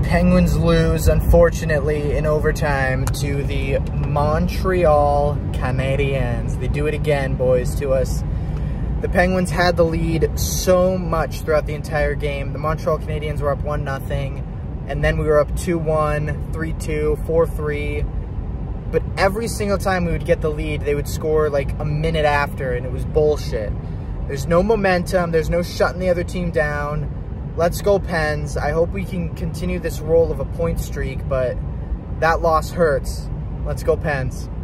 Penguins lose, unfortunately, in overtime to the Montreal Canadiens. They do it again, boys, to us. The Penguins had the lead so much throughout the entire game. The Montreal Canadiens were up 1-0, and then we were up 2-1, 3-2, 4-3. But every single time we would get the lead, they would score like a minute after, and it was bullshit. There's no momentum. There's no shutting the other team down. Let's go, Pens. I hope we can continue this roll of a point streak, but that loss hurts. Let's go, Pens.